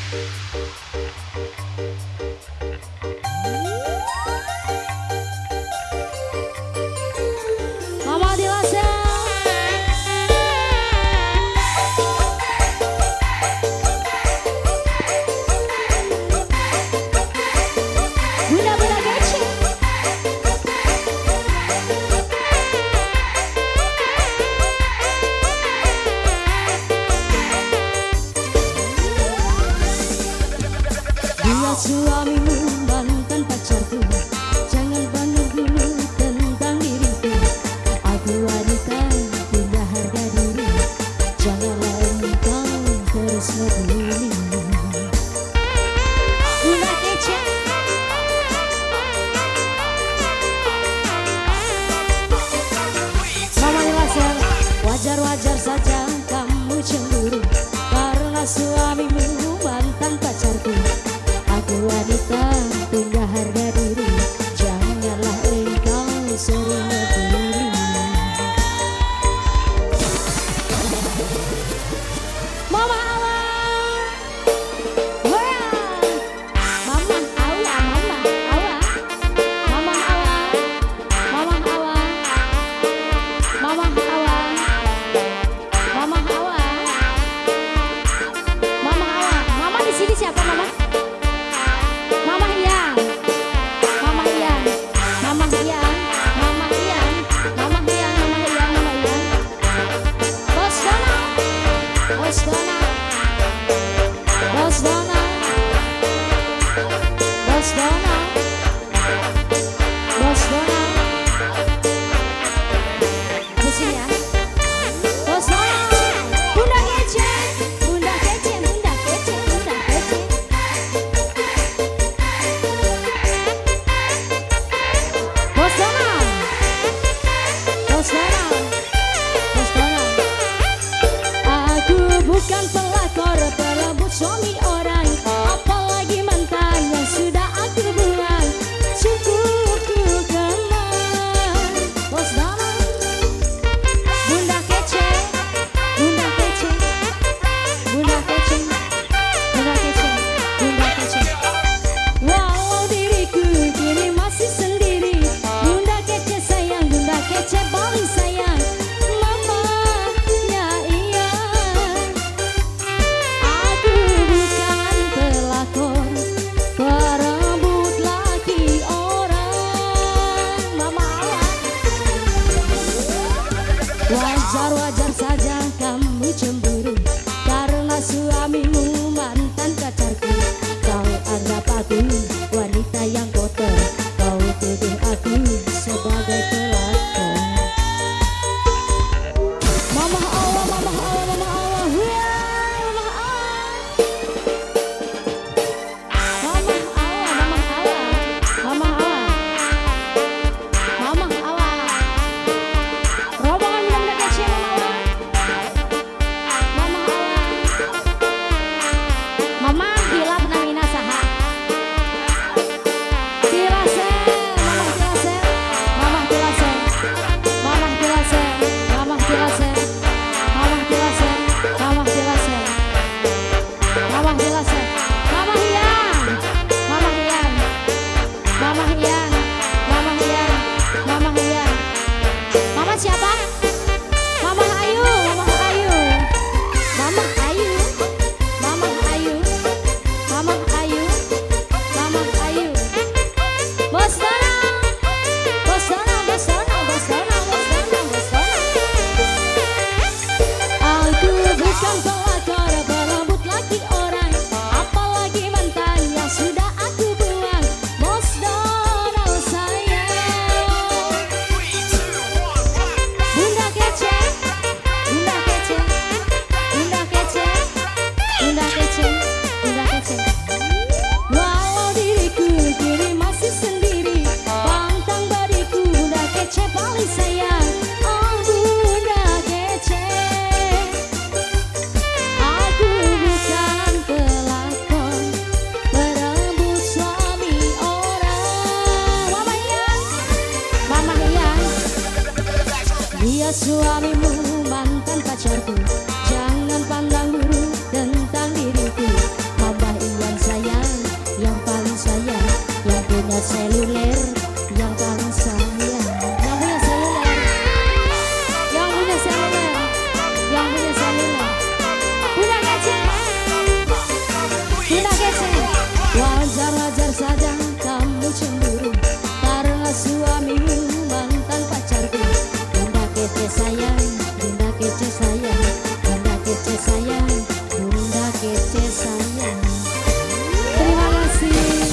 Mama Dilase. Bunda-bunda kece. Dia suamimu mantan pacarku, jangan bangun dulu tentang diriku. Aku wanita punya harga diri, janganlah engkau terus ngebully. Bunda kece. Mama Dilase, wajar-wajar saja kamu cemburu karena suamimu mantan pacarku. Aku wanita punya harga diri, janganlah engkau sering ngebully. Mama Awa, Mama Awa, Mama Awa, Mama Awa, Mama Awa, Mama Awa, Mama Awa. Mama di sini siapa Mama? Mama Ian, Mama Ian, Mama Ian, Mama Ian, Mama Ian, Mama Ian, Mama Ian. Bos Donald, Bos Donald, Bos Donald, Bos Donald, Bos Donald. Di sini ya, Bos Donald. Bunda kece, Bunda kece, Bunda kece, Bunda kece. Bos Donald, Bos Donald, Bos Donald. Aku bukan pelakor perebut suami orang, apalagi mantan yang sudah aku buang. Cukup ku kenal. Bos Donald, Bunda kece, Bunda kece, Bunda kece, Bunda kece, Bunda kece. Walau diriku kini masih sendiri, Bunda kece sayang, Bunda kece paling sayang. Mama, ya iya, aku bukan pelakor perebut laki orang. Mama Awa, wajar-wajar saja kamu cemburu karena suamimu mantan pacarku. Kau anggap aku wanita yang kotor, kau tuduh aku sebagai pelakor. Mama Awa, Mama Awa, Mama Awa, Mama Awa, Mama Awa, Mama Awa, Mama Awa, Mama Awa. Rombongan bunda kece Mama Awa, Mama Awa, Mama gila penamina saha. Dilase, Mama Dilase, Mama Dilase, Mama Dilase, Mama Dilase, Mama Dilase, Mama Dilase, Mama Dilase, Mama Hian, Mama Hian, Mama Hian, Mama Hian, Mama Hian. Mama siapa? Mama Ayu, Mama Ayu, Mama Ayu, Mama Ayu, Mama Ayu, Mama Ayu. Bos Donald, Bos Donald, Bos Donald, Bos Donald, Bos Donald, Bos Donald. Aku bukan pelakor perebut laki orang, punya seluler yang paling sayang. Yang punya seluler, yang punya seluler, yang punya seluler. Udah kece, udah kece. Wajar-wajar saja kamu cemburu karena suamimu mantan pacarku. Bunda kece sayang, bunda kece sayang, bunda kece sayang, bunda kece sayang. Terima kasih.